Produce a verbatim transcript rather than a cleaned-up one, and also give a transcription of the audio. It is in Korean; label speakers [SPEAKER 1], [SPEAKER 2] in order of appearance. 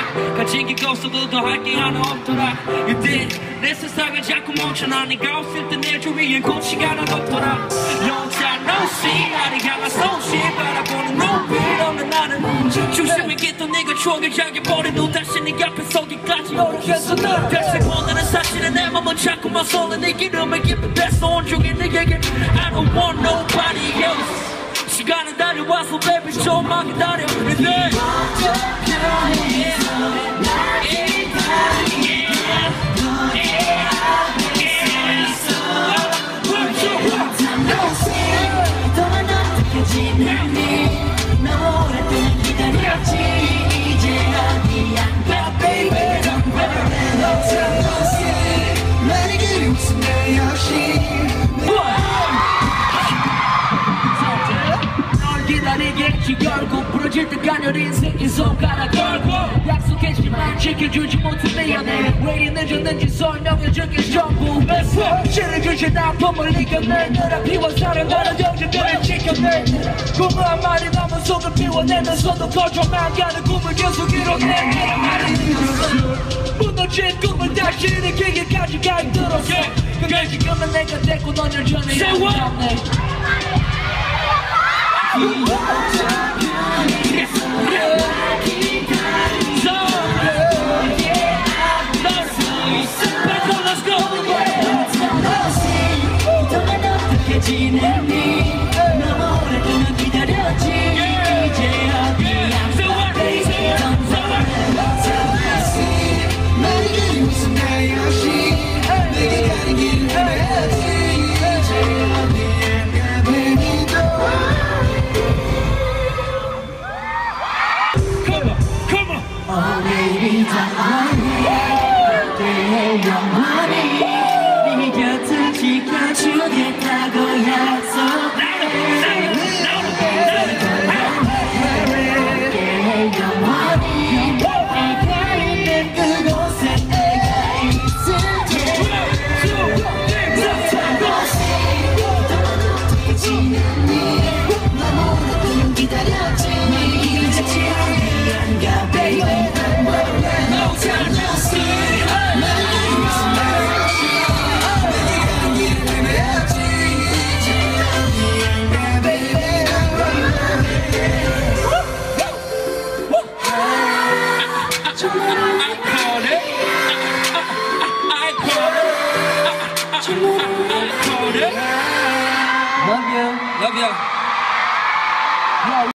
[SPEAKER 1] 가진 게 없어도 더 할 게 하나 없더라. 이때 내 세상을 자꾸 멈춰놔. 네가 없을 때 내 주위엔 꽃이 하나 없더라. Long time no see 나를 향한 손짓 바라보는 눈빛 없는 나는 중심 있게 또 네가 추억을 자겨버린 후 다시 네 앞에 서기까지 노력했어. 널 다시 보내는 사실은 내 맘은 자꾸만 설레. 네 기름에 깊은 뱃속 온종일 내게 I don't want nobody else. 시간은 달려와서 baby 좀만 기다려. 내 기다리겠지 결국 부러질 때 가녀린 인생이 손가락 걸고 약속했지만 지켜주지 못해 미안해 왜 이리 늦었는지 설명해줄게 전부 실을 주신 아픔을 이겨내 늘 앞이와 사랑하는 영재들을 지켜내 꿈을 한 마리 남은 속을 비워내면서도 거쳐만 가는 꿈을 계속 이뤄내 무너진 꿈을 다시 일으키기까지 가 힘들었어 그게 지금은 내가 됐고 넌 여전히 아름답네. 네 곁을 지켜주겠다고 약속해 영원히 내가 있는 그곳에 내가 있을게 어떻게 지냈니 너무 오랫동안 기다렸지 이제 지루한가 baby No time no see Love you. Love you.